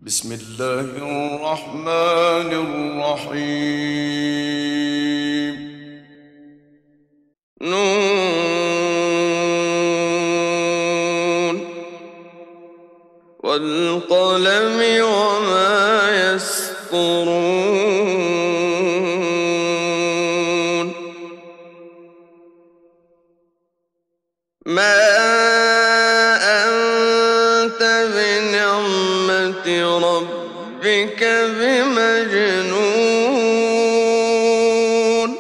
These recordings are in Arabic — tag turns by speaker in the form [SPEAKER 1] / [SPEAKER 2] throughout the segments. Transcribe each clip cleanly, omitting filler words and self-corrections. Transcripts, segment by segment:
[SPEAKER 1] بسم الله الرحمن الرحيم
[SPEAKER 2] نون والقلم وما يسطرون ما أنت بنعمة ربك بمجنون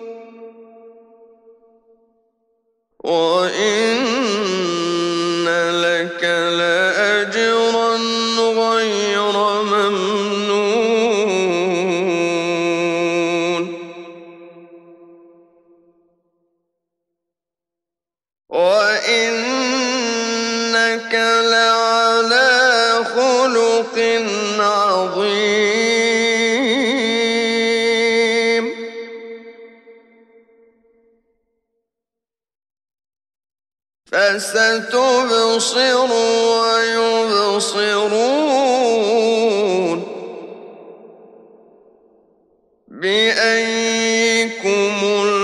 [SPEAKER 2] وإن لك لأجرا غير ممنون وإنك لعلى خلق عظيم فستبصر ويبصرون بأيكم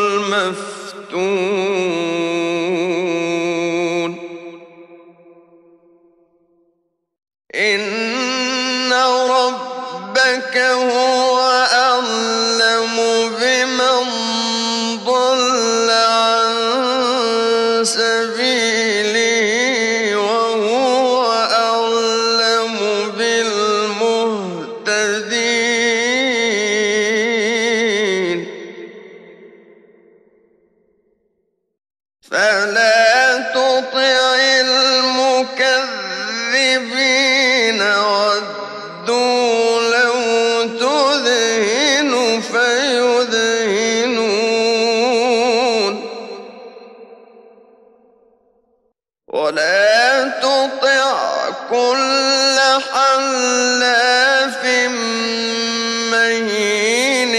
[SPEAKER 2] المفتون إن ربك هو أعلم بمن ضل عن سبيله وهو أعلم بالمهتدين فلا تطع المكذبين ودوا لو تدهن فيدهنون ولا تطع كل حلاف مهين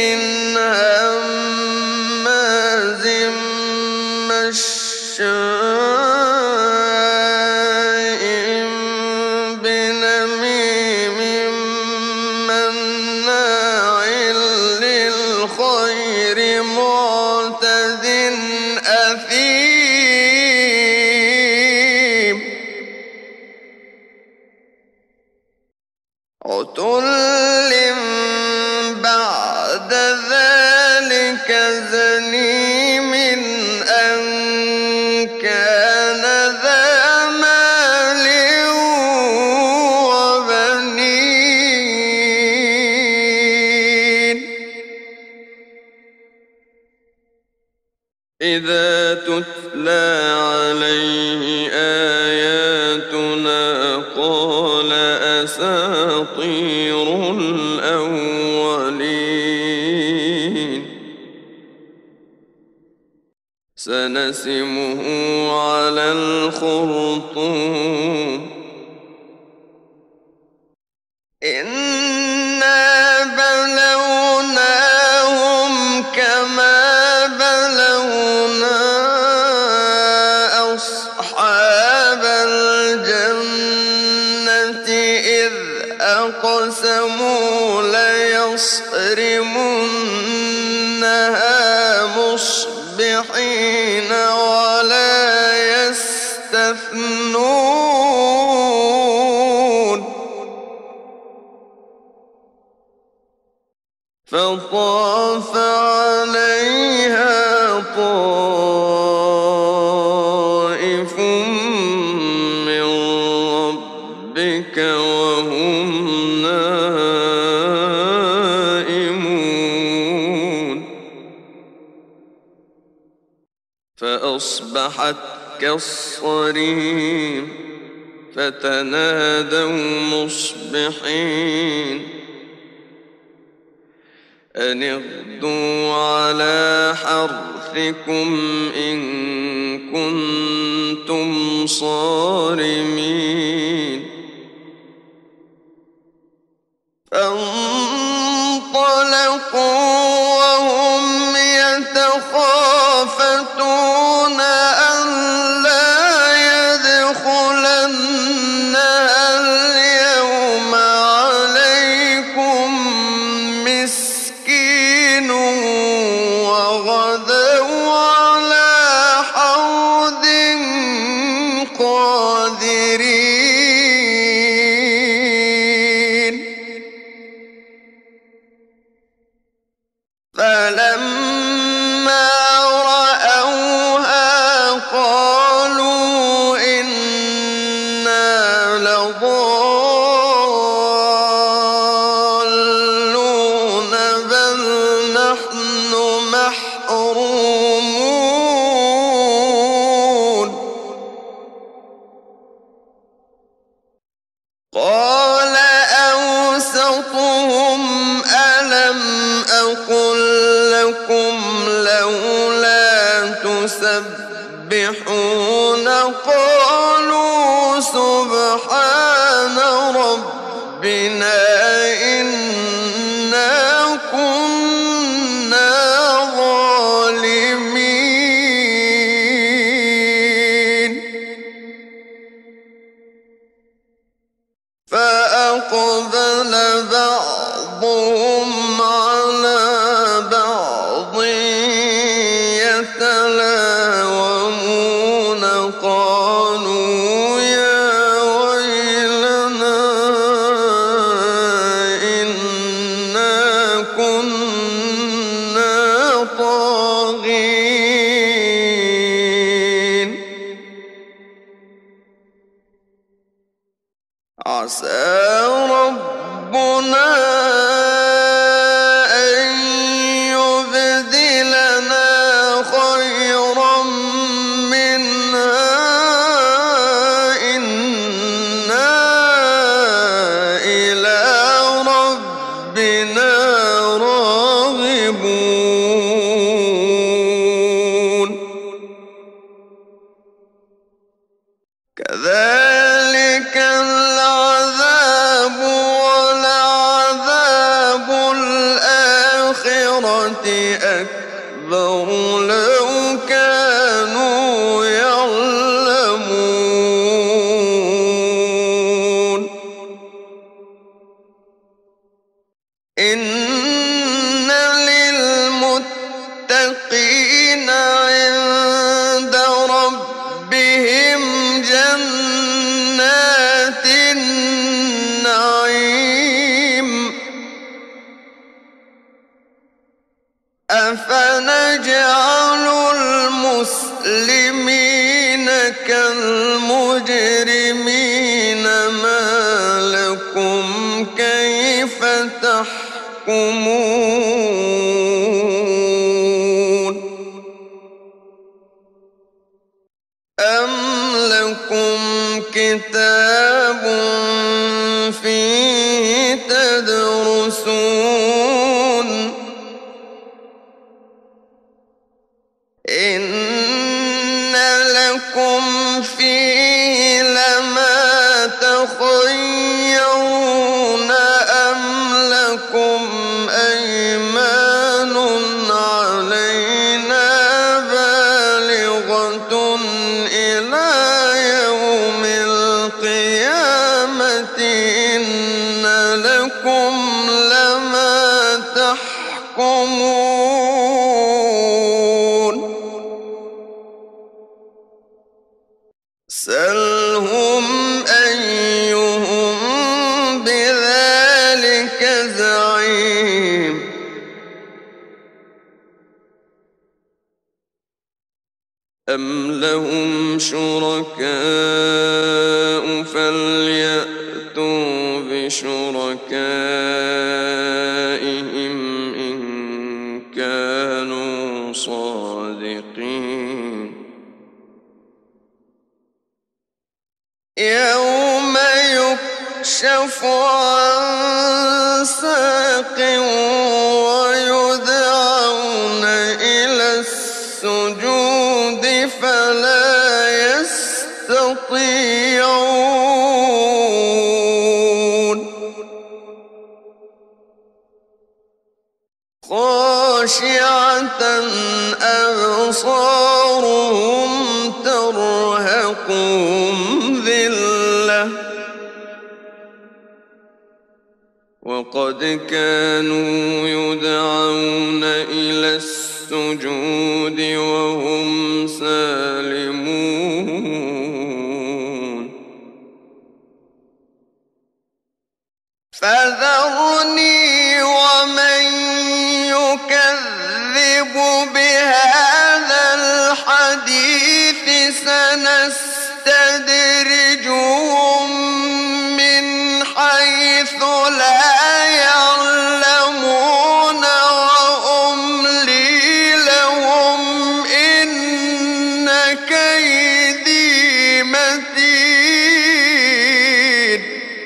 [SPEAKER 2] هماز مشاء بنميم مناع للخير معتد أثيم عتل بعد ذلك زنيم أن كان ذا مال وبنين إذا تتلى عليه آياتنا قال أساطير الأولين سنسمه على الخرطوم إنا بلوناهم كما بلونا أصحاب الجنة إذ أقسموا ليصرمنها مصبحين ولا يستثنون فطاف عليها طائف من ربك وهم نائمون فأصبحت كالصريم فتنادوا مصبحين أن اغدوا على حرثكم إن كنتم صارمين فانطلقوا وهم يتخافتون ألا يدخلنها اليوم علينا إنا كنا ظالمين فأقبل بعضهم على بعض يتلاومون قالوا يا ويلنا إنا كنا طاغين عسى ربنا أن يبدلنا خيرا منها إنا إلى ربنا راغبون كذلك العذاب ولعذاب الآخرة أكبر لو كانوا يعلمون إن للمتقين عند ربهم جنات النعيم أفنجعل المسلمين كالمجرمين ما لكم كيف تحكمون أم لكم كتاب فيه تدرسون إن لكم فيه لما تخيرون أم لكم أيمان علينا بالغة إلى يوم القيامة إن لكم لما تحكمون سلهم أيهم بذلك زعيم أم لهم شركاء فليأتوا بشركائهم إن كانوا صادقين يوم يكشف عن ساق ويدعون إلى السجود فلا يستطيعون خاشعة أبصارهم ترهقهم ذلة وقد كانوا يدعون إلى السجود وهم سالمون فذرني ومن يكذب بهذا الحديث سنستدرجهم من حيث لا يعلمون وأملي لهم إن كيدي متين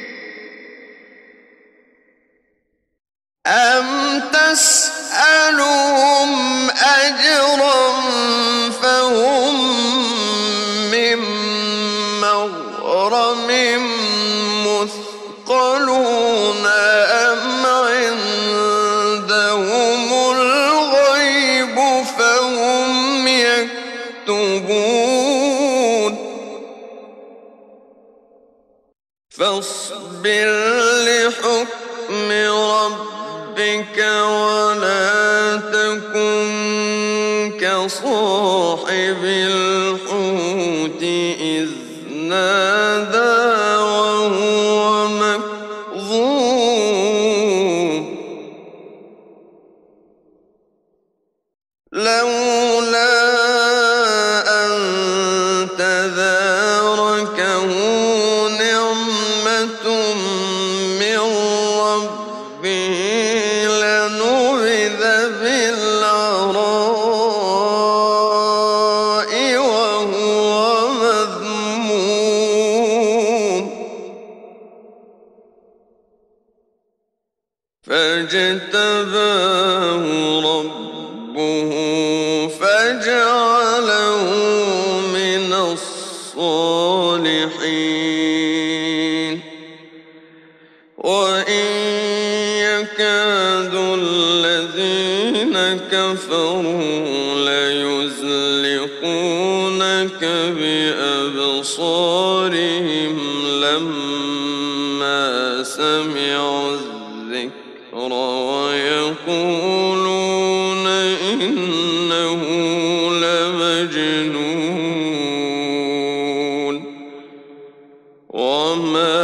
[SPEAKER 2] أم تسألهم أجرا فهم من مغرم مثقلون فاصبر لحكم ربك ولا تكن كصاحب الحوت إذ نادى وهو مكظوم لولا أن تداركه نعمة من ربه لنبذ بالعراء وهو مذموم فاجتباه ربه فجعله من الصالحين وإن يكاد الذين كفروا ليزلقونك بأبصارهم لما سمعوا الذكر ويقولون إنه لمجنون وما